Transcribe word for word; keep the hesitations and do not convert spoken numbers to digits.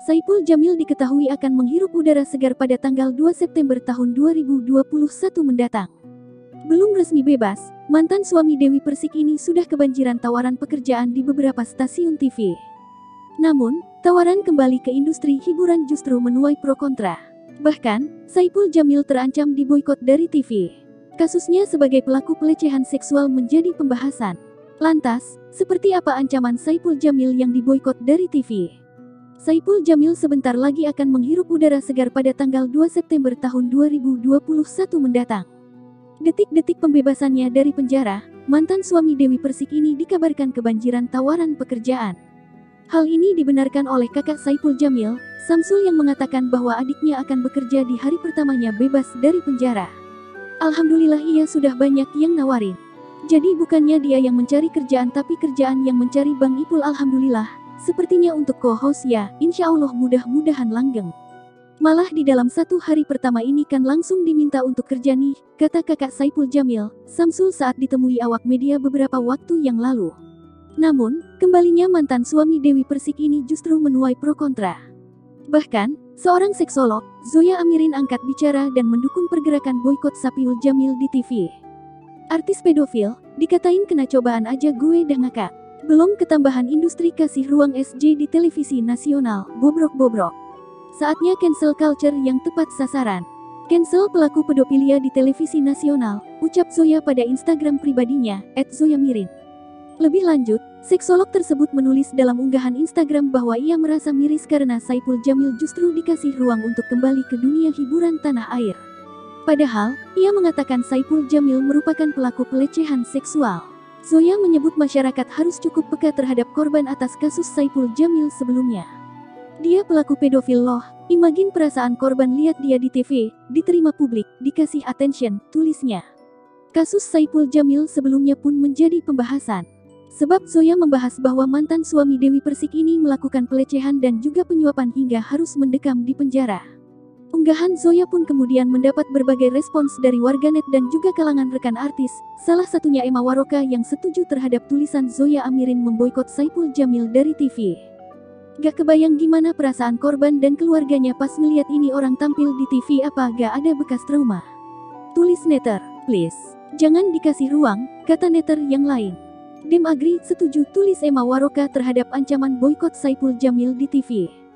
Saipul Jamil diketahui akan menghirup udara segar pada tanggal dua September tahun dua ribu dua puluh satu mendatang. Belum resmi bebas, mantan suami Dewi Persik ini sudah kebanjiran tawaran pekerjaan di beberapa stasiun T V. Namun, tawaran kembali ke industri hiburan justru menuai pro kontra. Bahkan, Saipul Jamil terancam diboikot dari T V. Kasusnya sebagai pelaku pelecehan seksual menjadi pembahasan. Lantas, seperti apa ancaman Saipul Jamil yang diboikot dari T V? Saipul Jamil sebentar lagi akan menghirup udara segar pada tanggal dua September tahun dua ribu dua puluh satu mendatang. Detik-detik pembebasannya dari penjara, mantan suami Dewi Persik ini dikabarkan kebanjiran tawaran pekerjaan. Hal ini dibenarkan oleh kakak Saipul Jamil, Samsul, yang mengatakan bahwa adiknya akan bekerja di hari pertamanya bebas dari penjara. Alhamdulillah ia sudah banyak yang nawarin. Jadi bukannya dia yang mencari kerjaan tapi kerjaan yang mencari Bang Ipul. Alhamdulillah, sepertinya untuk co-host ya, insya Allah mudah-mudahan langgeng. Malah di dalam satu hari pertama ini kan langsung diminta untuk kerja nih, kata kakak Saipul Jamil, Samsul saat ditemui awak media beberapa waktu yang lalu. Namun, kembalinya mantan suami Dewi Persik ini justru menuai pro kontra. Bahkan, seorang seksolog, Zoya Amirin, angkat bicara dan mendukung pergerakan boikot Saipul Jamil di T V. Artis pedofil, dikatain kena cobaan aja gue dah ngakak. Belum ketambahan industri kasih ruang S J di televisi nasional, bobrok-bobrok. Saatnya cancel culture yang tepat sasaran. Cancel pelaku pedofilia di televisi nasional, ucap Zoya pada Instagram pribadinya, et zoya mirin. Lebih lanjut, seksolog tersebut menulis dalam unggahan Instagram bahwa ia merasa miris karena Saipul Jamil justru dikasih ruang untuk kembali ke dunia hiburan tanah air. Padahal, ia mengatakan Saipul Jamil merupakan pelaku pelecehan seksual. Zoya menyebut masyarakat harus cukup peka terhadap korban atas kasus Saipul Jamil sebelumnya. Dia pelaku pedofil loh, imagine perasaan korban lihat dia di T V, diterima publik, dikasih attention, tulisnya. Kasus Saipul Jamil sebelumnya pun menjadi pembahasan. Sebab Zoya membahas bahwa mantan suami Dewi Persik ini melakukan pelecehan dan juga penyuapan hingga harus mendekam di penjara. Unggahan Zoya pun kemudian mendapat berbagai respons dari warganet dan juga kalangan rekan artis, salah satunya Emma Waroka yang setuju terhadap tulisan Zoya Amirin memboikot Saipul Jamil dari T V. Gak kebayang gimana perasaan korban dan keluarganya pas ngeliat ini orang tampil di T V, apa gak ada bekas trauma? Tulis netter, please. Jangan dikasih ruang, kata netter yang lain. Dem agree, setuju, tulis Emma Waroka terhadap ancaman boikot Saipul Jamil di T V.